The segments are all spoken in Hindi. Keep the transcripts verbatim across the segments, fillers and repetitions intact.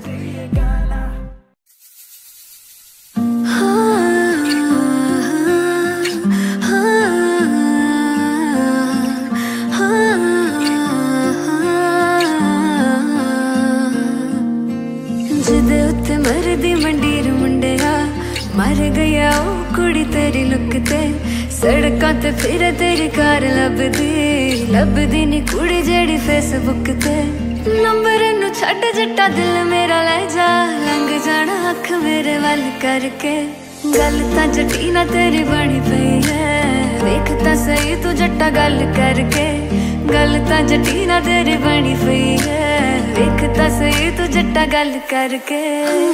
जिदे उत्ते मरदी मंडीर मुंडिया मर गया ओ कुड़ी तेरी लुक ते सड़कां ते फिर तेरी कार लभदी लभदी नी कुड़ी जेड़ी फेसबुक ते नंबर नू छड्ड जट्टा दिल मेरा ले जा लंघ जाना अख मेरे वल करके गल तां जट्टी ना तेरी बनी पई है वेख तां सही तू जट्टा गल करके गल तां जट्टी ना तेरी बनी पई है वेख तां सही तू जट्टा गल करके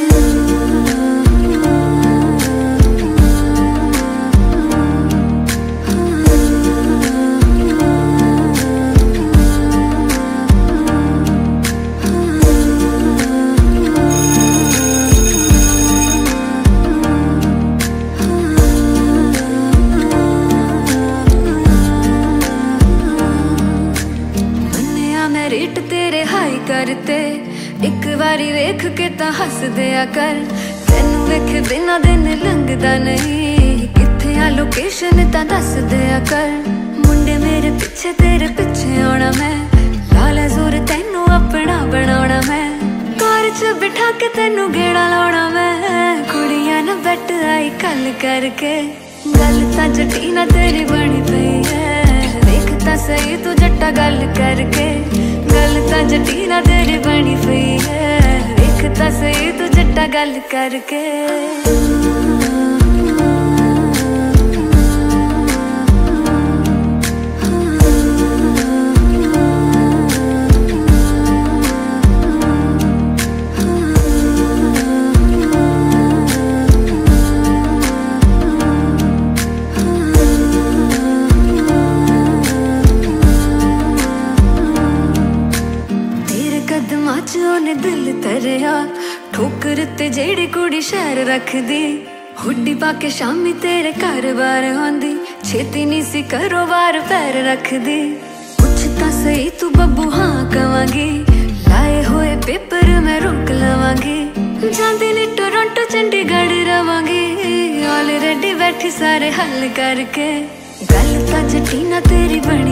रेट तेरे हाई करते एक बारी वेख के ता हस दिया कर तेनू वेख बिना दिन लंघदा नहीं किथे आ लोकेशन ता दस दिया कर मुंडे मेरे पीछे तेरे पीछे आना मैं लाला जोर तेनू अपना बनाना मैं कार च बिठा के तेनू गेड़ा लाना मैं कुड़ियां ना बैठ आई कल करके गल ता जट्टी ना तेरी बनी पई है वेख ता सही तू जट्टा गल करके गल ता जट्टी ना तेरी बनी पई है वेख ता सही तू जट्टा गल करके ओने दिल तरिया ठोकर ते जेड़ी कुड़ी शहर रखदी हुड्डी पाके शामी तेरे घर बार आंदी छेती नी सी करो बार पैर रखदी पुछता सही तू बब्बू हाँ कवांगी लाए हुए पेपर मैं रोक लवांगी जांदी नी टोरंटो चंडीगढ़ रवांगी ऑलरेडी बैठी सारे हल करके गल ता जट्टी ना तेरी बनी